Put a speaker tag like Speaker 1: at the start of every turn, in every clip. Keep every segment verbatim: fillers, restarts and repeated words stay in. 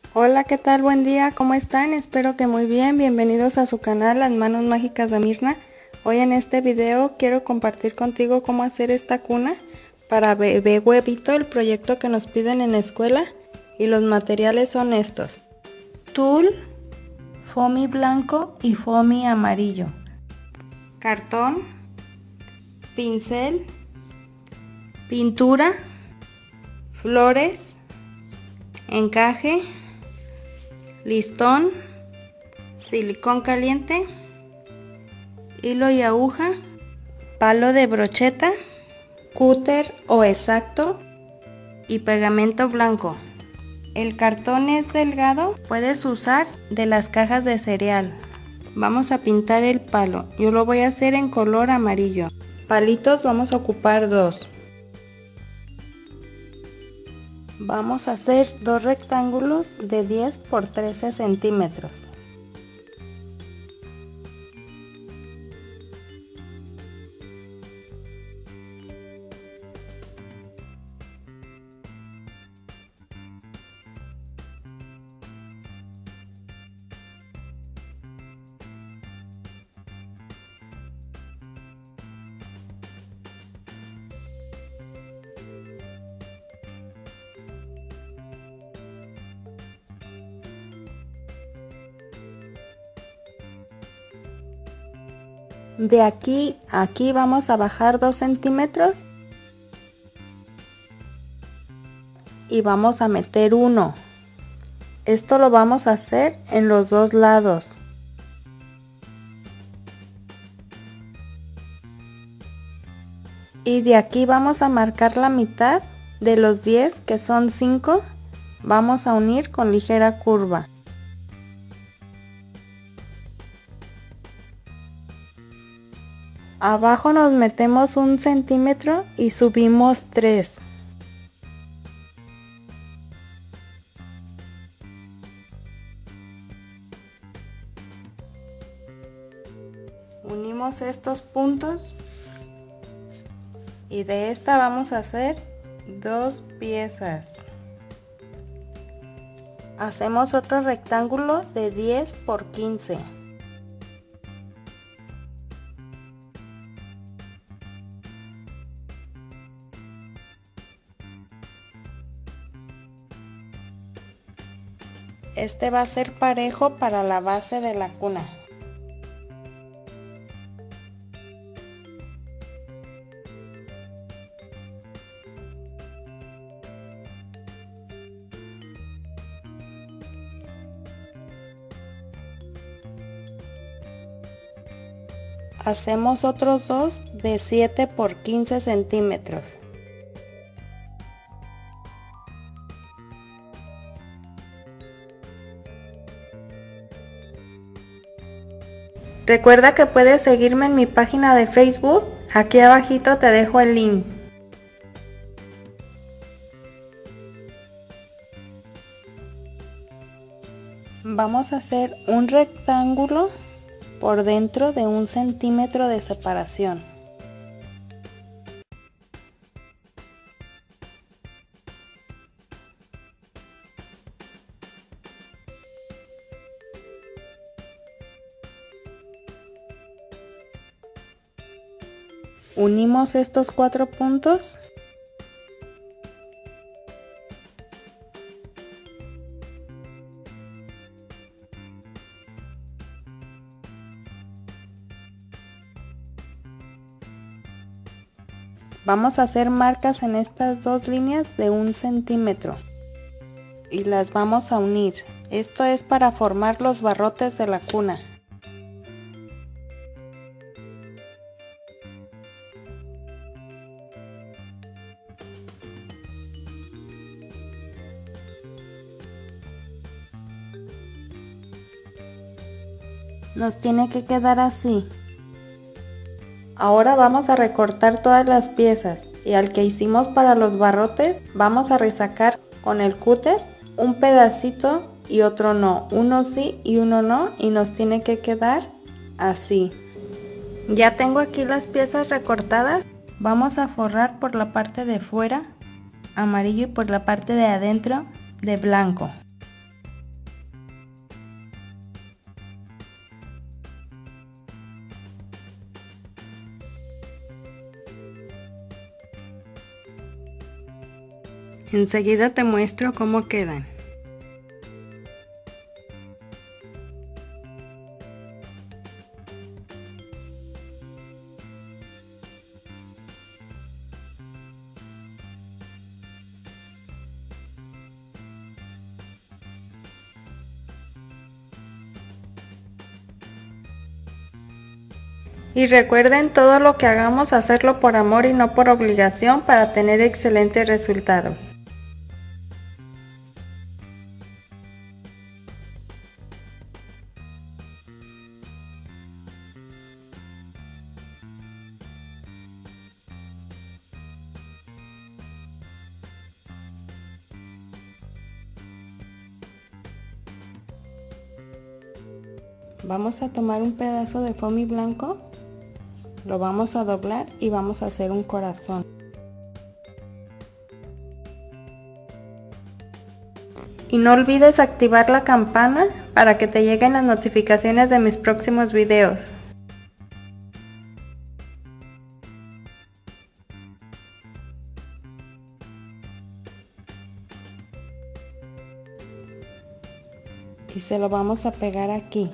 Speaker 1: Hola, ¿qué tal? Buen día, ¿cómo están? Espero que muy bien. Bienvenidos a su canal Las Manos Mágicas de Mirna. Hoy en este video quiero compartir contigo cómo hacer esta cuna para bebé huevito, el proyecto que nos piden en la escuela. Y los materiales son estos: tul, foamy blanco y foamy amarillo, cartón, pincel, pintura, flores, encaje, listón, silicón caliente, hilo y aguja, palo de brocheta, cúter o exacto y pegamento blanco. El cartón es delgado, puedes usar de las cajas de cereal. Vamos a pintar el palo, yo lo voy a hacer en color amarillo. Palitos vamos a ocupar dos. Vamos a hacer dos rectángulos de diez por trece centímetros. De aquí a aquí vamos a bajar dos centímetros y vamos a meter uno. Esto lo vamos a hacer en los dos lados. Y de aquí vamos a marcar la mitad de los diez, que son cinco. Vamos a unir con ligera curva. Abajo nos metemos un centímetro y subimos tres. Unimos estos puntos y de esta vamos a hacer dos piezas. Hacemos otro rectángulo de diez por quince. Este va a ser parejo para la base de la cuna. Hacemos otros dos de siete por quince centímetros. Recuerda que puedes seguirme en mi página de Facebook, aquí abajito te dejo el link. Vamos a hacer un rectángulo por dentro de un centímetro de separación. Unimos estos cuatro puntos vamos a hacer marcas en estas dos líneas de un centímetro y las vamos a unir. Esto es para formar los barrotes de la cuna. Nos tiene que quedar así. Ahora vamos a recortar todas las piezas y al que hicimos para los barrotes vamos a resacar con el cúter un pedacito y otro no, uno sí y uno no, y nos tiene que quedar así. Ya tengo aquí las piezas recortadas. Vamos a forrar por la parte de fuera amarillo y por la parte de adentro de blanco. Enseguida te muestro cómo quedan. Y recuerden, todo lo que hagamos, hacerlo por amor y no por obligación para tener excelentes resultados. Vamos a tomar un pedazo de foamy blanco, lo vamos a doblar y vamos a hacer un corazón. Y no olvides activar la campana para que te lleguen las notificaciones de mis próximos videos. Y se lo vamos a pegar aquí.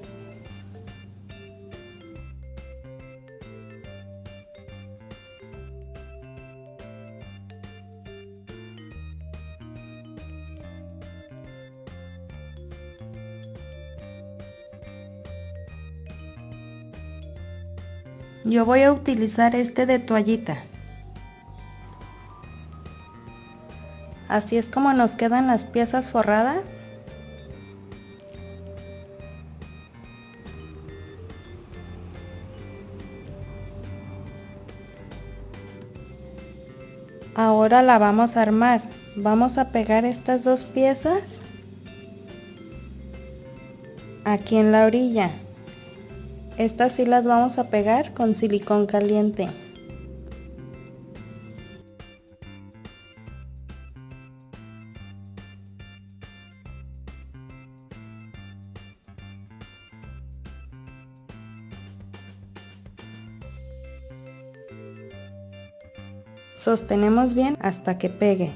Speaker 1: Yo voy a utilizar este de toallita. Así es como nos quedan las piezas forradas. Ahora la vamos a armar. Vamos a pegar estas dos piezas aquí en la orilla. Estas sí las vamos a pegar con silicón caliente. Sostenemos bien hasta que pegue.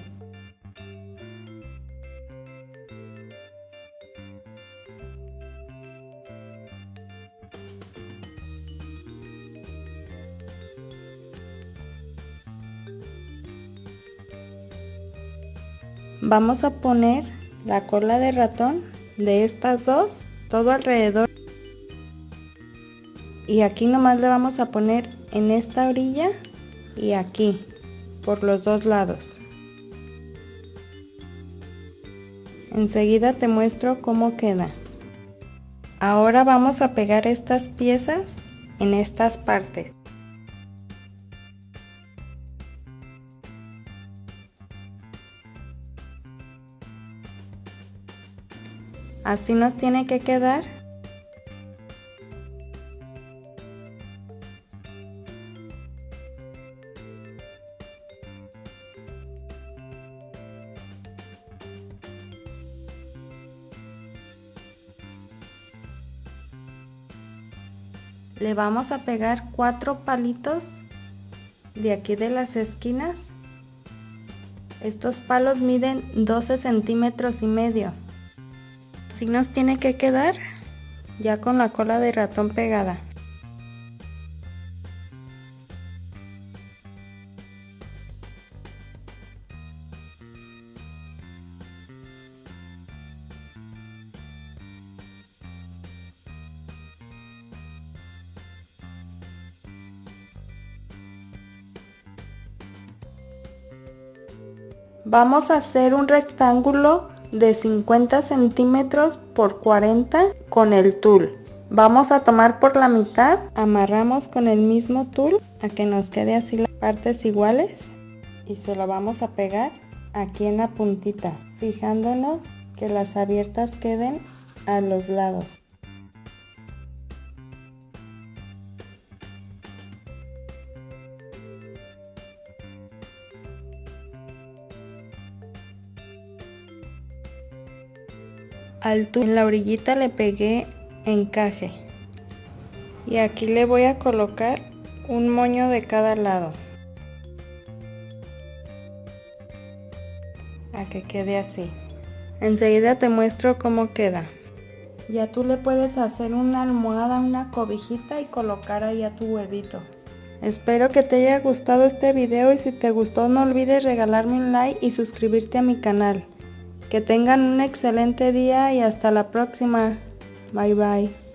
Speaker 1: Vamos a poner la cola de ratón de estas dos, todo alrededor. Y aquí nomás le vamos a poner en esta orilla y aquí, por los dos lados. Enseguida te muestro cómo queda. Ahora vamos a pegar estas piezas en estas partes. Así nos tiene que quedar. Le vamos a pegar cuatro palitos de aquí de las esquinas. Estos palos miden doce centímetros y medio. Así nos tiene que quedar ya con la cola de ratón pegada. Vamos a hacer un rectángulo de cincuenta centímetros por cuarenta con el tul. Vamos a tomar por la mitad, amarramos con el mismo tul a que nos quede así las partes iguales y se lo vamos a pegar aquí en la puntita, fijándonos que las abiertas queden a los lados. Al tul en la orillita le pegué encaje y aquí le voy a colocar un moño de cada lado. a que quede así. Enseguida te muestro cómo queda. Ya tú le puedes hacer una almohada, una cobijita y colocar ahí a tu huevito. Espero que te haya gustado este video y si te gustó no olvides regalarme un like y suscribirte a mi canal. Que tengan un excelente día y hasta la próxima. Bye bye.